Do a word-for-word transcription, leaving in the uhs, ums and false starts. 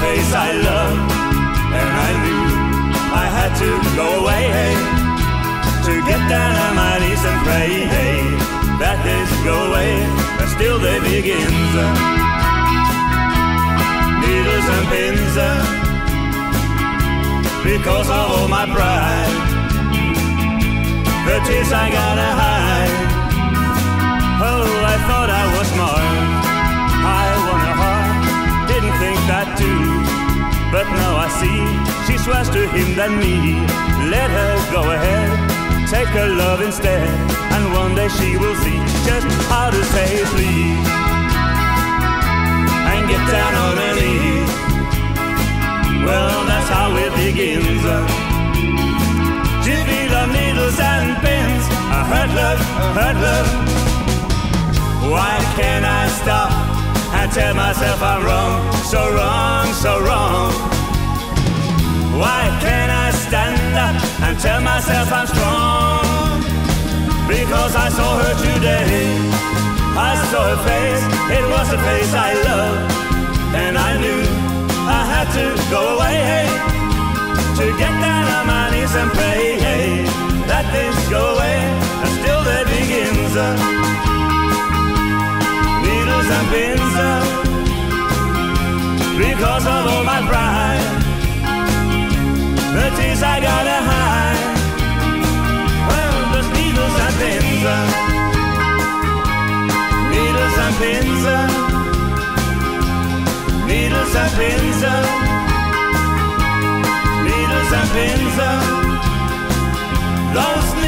face I loved, and I knew I had to go away to get down on my knees and pray that this go away, but still there begins needles and pins because of all my pride, the tears I gotta hide. Oh, I thought I was smart, I won her heart, didn't think that too, but now I see she swears to him than me. Let her go ahead, take her love instead, and one day she will see just how to say please and get down on her knees. Well, that's how it begins. Jiffy love, needles and pins, a hurt love, a hurt love. Why can't I stop and tell myself I'm wrong, so wrong, so wrong? Why can't I stand up and tell myself I'm strong? Because I saw her today, I saw her face, it was a face I loved, and I knew I had to go away to get down on my knees and pray that things go away, and still there begins needles and pins because of all my pride, the tears I gotta hide. Well, there's needles and pins, needles and pins, needles and pins, needles and pins, those